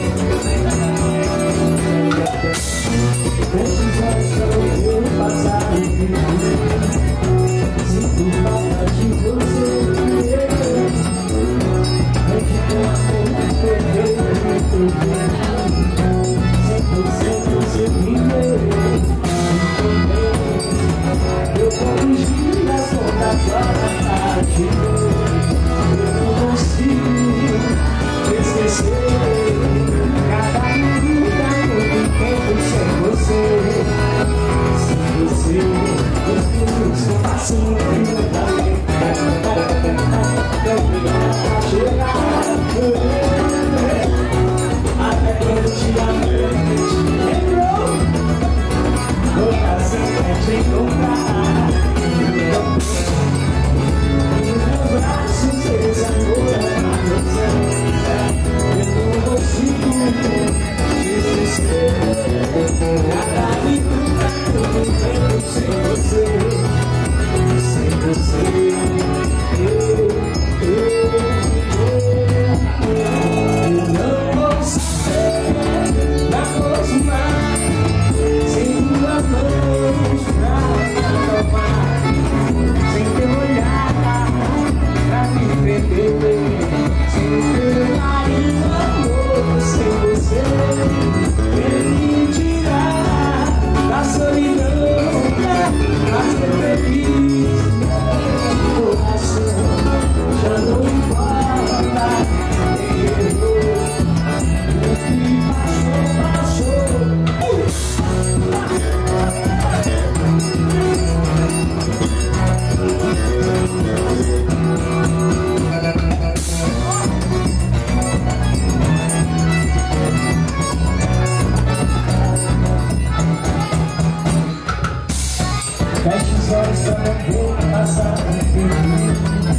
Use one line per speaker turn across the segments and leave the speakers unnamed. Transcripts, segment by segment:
Feche os olhos, só não vou passar por perder.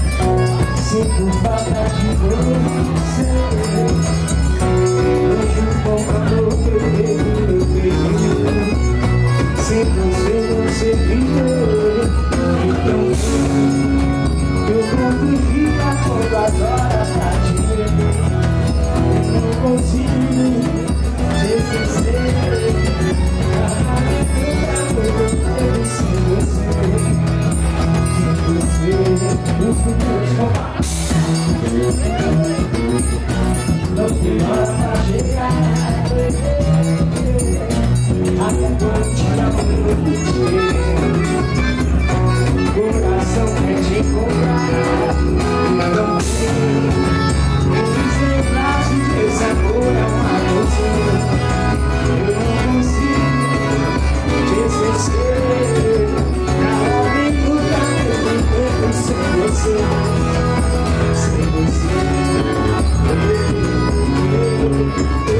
Sinto falta de você. Hoje um pouco a dor que eu perdi. Sem você viveu. Então eu confia quando as horas partirem. Eu não consigo te esquecer. Não tem hora pra chegar. Até quando te amo, coração quer te encontrar. Não tem os braços desse amor é uma loucura. Eu não consigo te esquecer. Na hora de mudar eu vivo sem você. Sem você.